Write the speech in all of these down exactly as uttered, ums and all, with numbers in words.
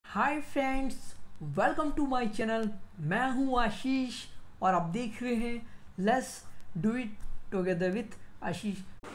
Hi friends, welcome to my channel. मैं हूं आशीष और आप देख रहे हैं let's do it together with Ashish.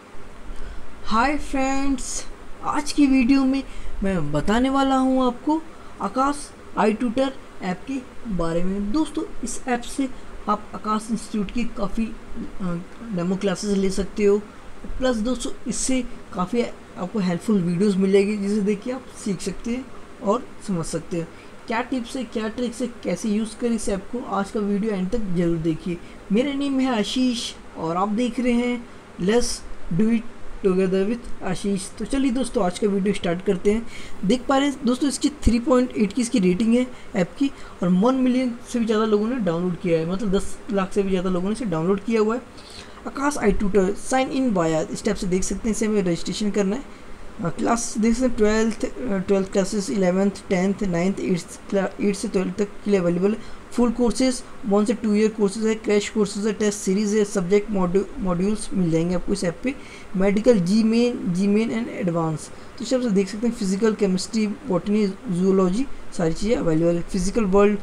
Hi friends, आज की वीडियो में मैं बताने वाला हूं आपको आकाश आई ट्यूटर ऐप के बारे में। दोस्तों, इस ऐप से आप आकाश इंस्टीट्यूट की काफ़ी डेमो क्लासेस ले सकते हो। प्लस दोस्तों, इससे काफ़ी आपको हेल्पफुल वीडियोस मिलेगी जिसे देख के आप सीख सकते हैं और समझ सकते हैं क्या टिप्स है, क्या ट्रिक्स है, कैसे यूज़ करें इस ऐप को। आज का वीडियो एंड तक जरूर देखिए। मेरा नेम है आशीष और आप देख रहे हैं let's do it together with Ashish. तो चलिए दोस्तों, आज का वीडियो स्टार्ट करते हैं। देख पा रहे हैं दोस्तों, इसकी थ्री पॉइंट एट की इसकी रेटिंग है ऐप की और वन मिलियन से भी ज़्यादा लोगों ने डाउनलोड किया है, मतलब दस लाख से भी ज़्यादा लोगों ने इसे डाउनलोड किया हुआ है। Aakash iTutor sign in via, इस टाइप से देख सकते हैं। इसे हमें रजिस्ट्रेशन करना है। क्लास देख सकते हैं, twelfth twelfth classes, eleventh, tenth, ninth, eighth eighth से ट्वेल्थ तक के लिए अवेलेबल है। फुल कोर्सेज, वन से टू ईयर कोर्सेज है, क्रैश कोर्सेज है, टेस्ट सीरीज़ है, सब्जेक्ट मॉड्यूल्स मिल जाएंगे आपको इस ऐप पे। Medical, JEE main JEE main and advance, तो इस से देख सकते हैं। फिजिकल, केमिस्ट्री, बॉटनी, जूलॉजी, सारी चीज़ें अवेलेबल है। Physical world,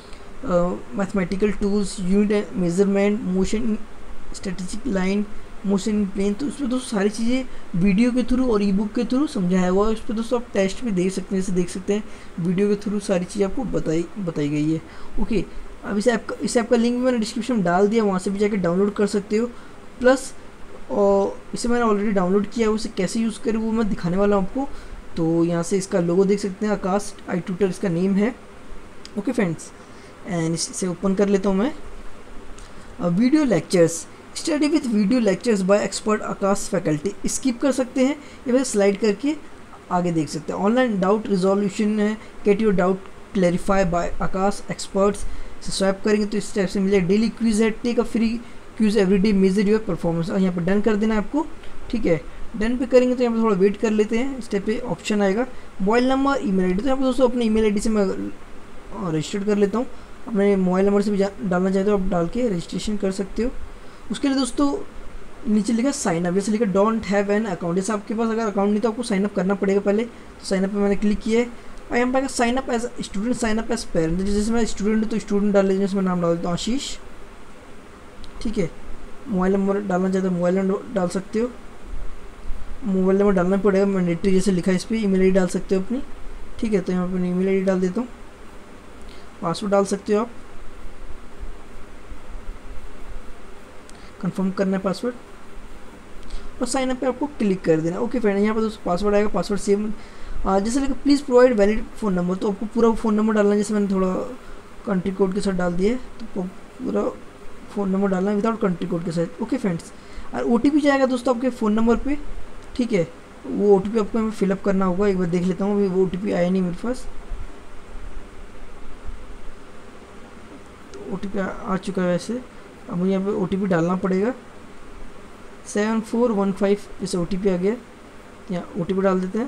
mathematical tools, unit and measurement, motion statistic line, motion in plane, तो इसमें दोस्तों सारी चीज़ें वीडियो के थ्रू और ई बुक के थ्रू समझाया हुआ है। इस पर दोस्तों आप टेस्ट भी दे सकते हैं, जैसे देख सकते हैं वीडियो के थ्रू सारी चीज़ें आपको बताई बताई गई है। ओके, अब इस ऐप का इस ऐप का लिंक मैंने डिस्क्रिप्शन में डाल दिया, वहाँ से भी जाकर डाउनलोड कर सकते हो। प्लस और इसे मैंने ऑलरेडी डाउनलोड किया है, उसे कैसे यूज़ करें वो मैं दिखाने वाला हूँ आपको। तो यहाँ से इसका लोगो देख सकते हैं, आकाश आई ट्यूटर इसका नेम है। ओके फ्रेंड्स, एंड इसे ओपन कर लेता हूँ मैं। Video lectures, study with video lectures by expert Aakash faculty, skip कर सकते हैं या फिर स्लाइड करके आगे देख सकते हैं। ऑनलाइन डाउट रिजोल्यूशन है, get your doubt clarify by Aakash experts, swipe करेंगे तो इस टाइप से मिलेगा। डेली क्विज है, take a free quiz every day, measure your performance, और यहाँ पर डन कर देना है आपको। ठीक है, डन पे करेंगे तो यहाँ पर थोड़ा वेट कर लेते हैं। इस टाइप पे ऑप्शन आएगा। मोबाइल नंबर, ईमेल आईडी, तो यहाँ पर दोस्तों अपने ईमेल आईडी से मैं रजिस्टर्ड कर लेता हूँ। अपने मोबाइल नंबर से भी डालना चाहते हो आप डाल के रजिस्ट्रेशन कर सकते हो। उसके लिए दोस्तों नीचे लिखा साइन अप, जैसे लिखा डोंट हैव एन अकाउंट, जैसे आपके पास अगर अकाउंट नहीं तो आपको साइन अप करना पड़ेगा पहले। तो साइन अप पे मैंने क्लिक किया है और यहाँ पर sign up as student, sign up as parent, जैसे मैं स्टूडेंट हूँ तो स्टूडेंट डाल लीजिए, मैं नाम डाल देता हूँ आशीष। ठीक है, मोबाइल नंबर डालना चाहते हो मोबाइल नंबर डाल सकते हो, मोबाइल नंबर डालना पड़ेगा मैंडेटरी, जैसे लिखा है इस पर। ईमेल आई डी डाल सकते हो अपनी। ठीक है, तो यहाँ पर ईमेल आई डी डाल देता हूँ। पासवर्ड डाल सकते हो आप, कंफर्म करना है पासवर्ड और साइन अप पे आपको क्लिक कर देना। ओके फ्रेंड, यहाँ पर दोस्तों पासवर्ड आएगा, पासवर्ड सेम जैसे लिखा please provide valid phone number, तो आपको पूरा फ़ोन नंबर डालना है। जैसे मैंने थोड़ा कंट्री कोड के साथ डाल दिया है, तो पूरा फ़ोन नंबर डालना है विदाउट कंट्री कोड के साथ। ओके फ्रेंड्स, और ओ टी पी जाएगा दोस्तों आपके फ़ोन नंबर पे। ठीक है, वो ओ टी पी आपको हमें फिलअप करना होगा। एक बार देख लेता हूँ, अभी वो ओ टी पी आया नहीं मेरे पास। तो ओ टी पी आ चुका है वैसे, अब मुझे यहाँ पे ओ टी पी डालना पड़ेगा। सेवन फोर वन फाइव जैसे ओ टी पी आ गया, यहाँ ओ टी पी डाल देते हैं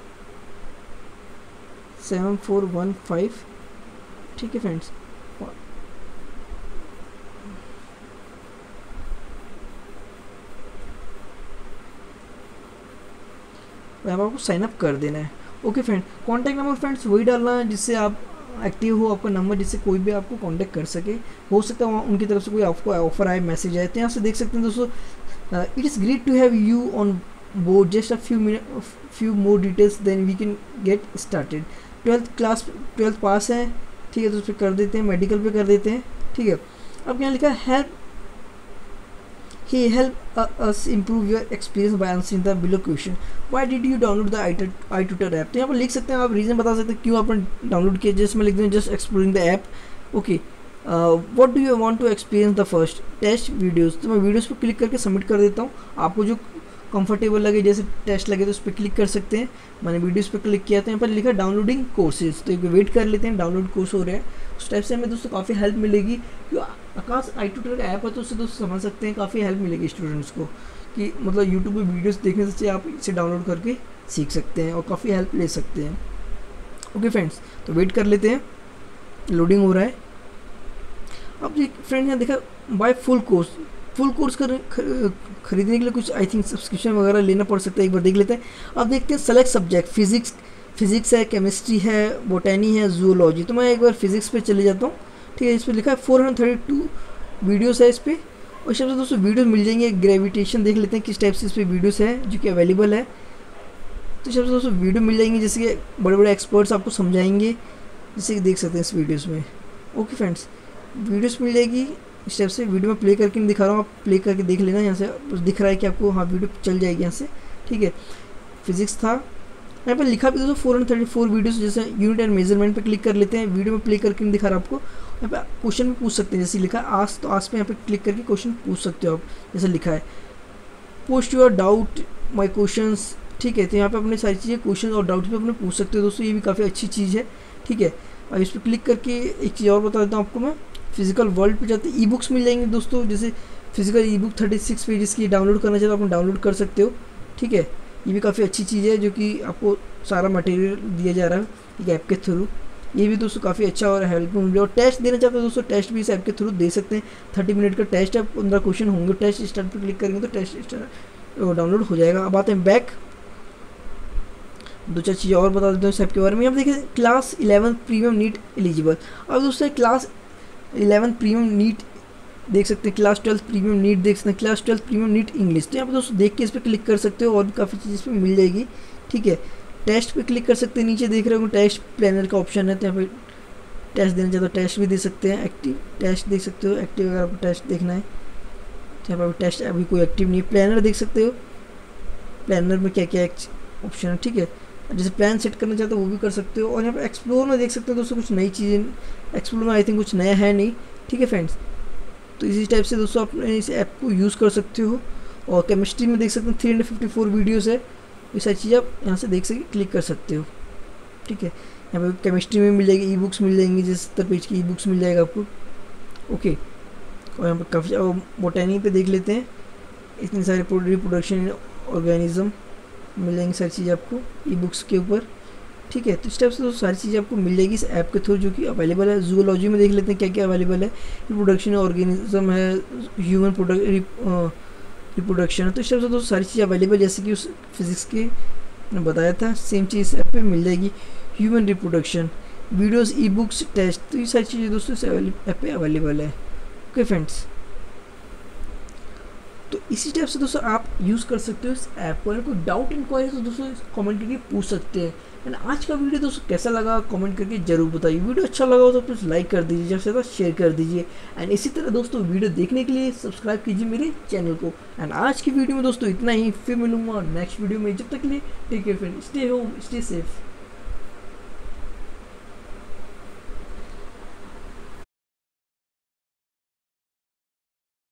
सेवन फोर वन फाइव। ठीक है फ्रेंड्स, यहाँ आपको साइन अप कर देना है। Okay friend, contact number friends वही डालना है जिससे आप एक्टिव हो, आपका नंबर जिससे कोई भी आपको कांटेक्ट कर सके। हो सकता है उनकी तरफ से कोई आपको ऑफर आए, मैसेज आए। तो यहाँ से देख सकते हैं दोस्तों, it is great to have you on board, just a few minute few more details then we can get started. Twelfth class twelfth pass है। ठीक है, तो उस पर कर देते हैं, मेडिकल पे कर देते हैं। ठीक है, अब यहाँ लिखा है हेल्प ही help us improve your experience by answering the below question, why did you download the iTutor app. तो यहाँ पर लिख सकते हैं आप, रीज़न बता सकते हैं क्यों आपने डाउनलोड किया। जस्ट मैं लिख दूँ just exploring the app. Okay, what do you want to experience the first test videos, तो मैं वीडियोज़ पर क्लिक करके सबमिट कर देता हूँ। आपको जो कंफर्टेबल लगे, जैसे टेस्ट लगे तो उस पर क्लिक कर सकते हैं। मैंने वीडियोस पे क्लिक किया, तो यहाँ पर लिखा डाउनलोडिंग कोर्सेज, तो एक वेट कर लेते हैं, डाउनलोड कोर्स हो रहे हैं। उस टाइप से हमें दोस्तों काफ़ी हेल्प मिलेगी। जो आकाश आई ट्यूटर का ऐप है तो उससे दोस्तों समझ सकते हैं, काफ़ी हेल्प मिलेगी स्टूडेंट्स को कि मतलब यूट्यूब पे वीडियोस देखने से आप इसे डाउनलोड करके सीख सकते हैं और काफ़ी हेल्प ले सकते हैं। ओके फ्रेंड्स, तो वेट कर लेते हैं, लोडिंग हो रहा है। अब फ्रेंड्स यहाँ देखा buy full course, full course कर खरीदने के लिए कुछ आई थिंक सब्सक्रिप्शन वगैरह लेना पड़ सकता है, एक बार देख लेते हैं। अब देखते हैं सेलेक्ट सब्जेक्ट, फिजिक्स फिज़िक्स है, केमिस्ट्री है, बोटैनी है, जूलॉजी। तो मैं एक बार फिज़िक्स पे चले जाता हूँ, ठीक है। इस पर लिखा है four hundred thirty two videos है इस पर, और इस हिसाब से दोस्तों वीडियोस मिल जाएंगे। ग्रेविटेशन देख लेते हैं किस टाइप से इस पर वीडियोस है जो कि अवेलेबल है। तो इस हिसाब से दोस्तों वीडियो मिल जाएंगे, जैसे कि बड़े बड़े एक्सपर्ट्स आपको समझाएंगे, जैसे कि देख सकते हैं इस वीडियोस में। ओके फ्रेंड्स, वीडियोस मिल जाएगी इस टाइप से। वीडियो में प्ले करके नहीं दिखा रहा हूँ, आप प्ले करके देख लेना। यहाँ से दिख रहा है कि आपको हाँ वीडियो चल जाएगी यहाँ से, ठीक है। फिजिक्स था, यहाँ पर लिखा भी दोस्तों four hundred thirty four videos. जैसे यूनिट एंड मेजरमेंट पे क्लिक कर लेते हैं, वीडियो में प्ले करके नहीं दिखा रहा आपको। यहाँ पे क्वेश्चन भी पूछ सकते हैं, जैसे लिखा आस, तो आस पे यहाँ पे क्लिक करके क्वेश्चन पूछ सकते हो आप, जैसे लिखा है post your doubt my questions, ठीक है। तो यहाँ पे अपने सारी चीज़ें क्वेश्चन और डाउट भी अपने पूछ सकते हो दोस्तों, ये भी काफ़ी अच्छी चीज़ है, ठीक है। और इस पर क्लिक करके एक चीज़ और बता देता हूँ आपको मैं, फिजिकल वर्ल्ड पे जाते ई बुक्स मिल जाएंगे दोस्तों। जैसे physical e book thirty six pages की डाउनलोड करना चाहते हो आप डाउनलोड कर सकते हो, ठीक है। ये भी काफ़ी अच्छी चीज़ है, जो कि आपको सारा मटेरियल दिया जा रहा है एक ऐप के थ्रू। ये भी दोस्तों काफ़ी अच्छा और हेल्पफुल है। और टेस्ट देना चाहते हो दोस्तों, टेस्ट भी इस ऐप के थ्रू दे सकते हैं। थर्टी मिनट का टेस्ट है, पंद्रह क्वेश्चन होंगे। टेस्ट स्टार्ट पर क्लिक करेंगे तो टेस्ट डाउनलोड हो जाएगा। अब आते हैं बैक, दो चार चीज़ें और बता देते हैं इस ऐप के बारे में। अब देखिए class eleven premium NEET eligible. अब दोस्तों क्लास इलेवन प्रीमियम नीट देख सकते हैं, क्लास ट्वेल्थ प्रीमियम नीट देख सकते हैं, class twelfth premium NEET English. तो यहाँ पर दोस्तों देख के इस पर क्लिक कर सकते हो, और भी काफ़ी चीज़ इस पर मिल जाएगी, ठीक है। टेस्ट पे क्लिक कर सकते हैं, नीचे देख रहे हो टेस्ट प्लानर का ऑप्शन है, तो यहाँ पे टेस्ट देना चाहते हो टेस्ट भी दे सकते हैं। एक्टिव टेस्ट देख सकते हो, एक्टिव अगर आपको टेस्ट देखना है तो यहाँ पर टेस्ट अभी कोई एक्टिव नहीं है। प्लानर देख सकते हो, प्लानर में क्या क्या ऑप्शन है, ठीक है। जैसे प्लान सेट करना चाहते हो वो भी कर सकते हो। और यहाँ पर एक्सप्लोर में देख सकते हो दोस्तों कुछ नई चीज़ें, एक्सप्लोर में आई थिंक कुछ नया है नहीं, ठीक है फ्रेंड्स। तो इसी टाइप से दोस्तों आप इस ऐप को यूज़ कर सकते हो। और केमिस्ट्री में देख सकते हैं three hundred fifty four videos है, ये सारी चीज़ें आप यहाँ से देख सके क्लिक कर सकते हो, ठीक है। यहाँ पे केमिस्ट्री में मिल जाएगी, ई बुक्स मिल जाएंगी, जिस सत्तर पेज की ई बुक्स मिल जाएगा आपको, ओके। और यहाँ पर काफ़ी बोटैनी पे देख लेते हैं, इतनी सारी रिप्रोडक्शन ऑर्गेनिज्म मिल जाएंगी सारी चीज़ें आपको ई बुक्स के ऊपर, ठीक है। तो इस टाइप से तो सारी चीज़ें आपको मिल जाएगी इस ऐप के थ्रू, जो कि अवेलेबल है। जूलॉजी में देख लेते हैं क्या क्या अवेलेबल है। रिप्रोडक्शन ऑर्गेनिज्म है, ह्यूमन प्रोडक्ट रिप्रोडक्शन है। तो इस टाइप से दोस्तों सारी चीज़ें अवेलेबल, जैसे कि उस फिजिक्स के मैंने बताया था, सेम चीज़ ऐप पे मिल जाएगी। Human reproduction, videos, e books, test, तो ये सारी चीज़ें दोस्तों इस ऐप पे अवेलेबल है, ओके फ्रेंड्स। तो इसी टाइप से दोस्तों आप यूज़ कर सकते हो इस ऐप को। अगर कोई डाउट इंक्वायरी तो दोस्तों कमेंट करके पूछ सकते हैं। एंड आज का वीडियो दोस्तों कैसा लगा कमेंट करके जरूर बताइए। वीडियो अच्छा लगा हो तो प्लीज़ लाइक कर दीजिए, ज़्यादा से ज़्यादा शेयर कर दीजिए। एंड इसी तरह दोस्तों वीडियो देखने के लिए सब्सक्राइब कीजिए मेरे चैनल को। एंड आज की वीडियो में दोस्तों इतना ही, फिर मिलूंगा नेक्स्ट वीडियो में। जब तक के लिए take care friend, stay home, stay safe.